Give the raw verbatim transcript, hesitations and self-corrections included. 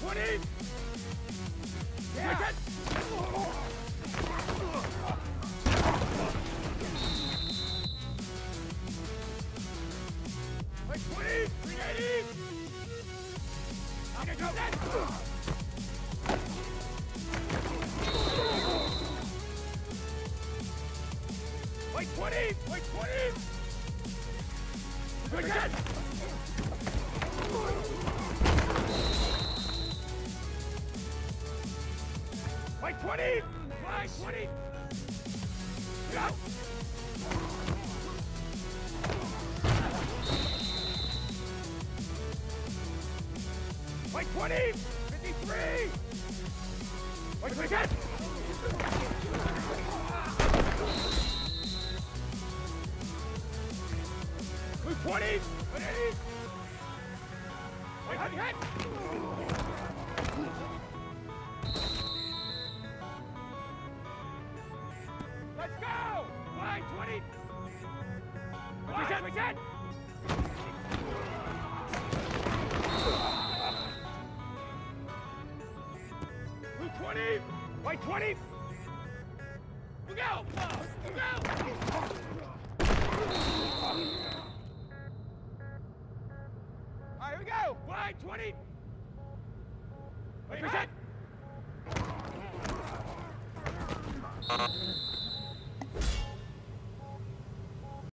twenty! Yeah! Like twenty! three eighty! I'm gonna go! Like twenty! Like twenty! Good again! Like twenty! Like twenty! Go! Like twenty! fifty-three! Like twenty again! Move twenty! one eighty! Like twenty head! Let's go! Like twenty! Like twenty! Move twenty! White twenty! We go! We go! All right, here we go! White twenty! Wait, percent!